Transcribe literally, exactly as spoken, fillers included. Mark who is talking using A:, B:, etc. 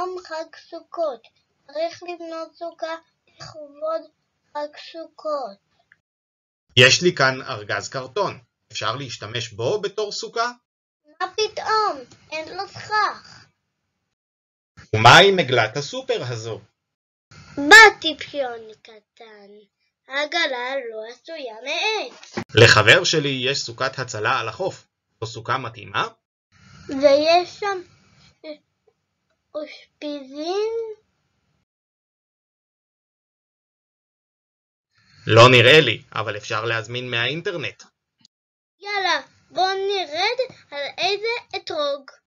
A: היום חג סוכות, צריך לבנות סוכה לכבוד חג סוכות.
B: יש לי כאן ארגז קרטון, אפשר להשתמש בו בתור סוכה?
A: מה פתאום? אין לו סכך.
B: ומהי מגלת הסופר הזו?
A: מה טיפיון קטן? העגלה לא עשויה מעץ.
B: לחבר שלי יש סוכת הצלה על החוף, זו סוכה מתאימה?
A: ויש שם אושפיזין?
B: לא נראה לי, אבל אפשר להזמין מהאינטרנט.
A: יאללה, בוא נרד על איזה אתרוג.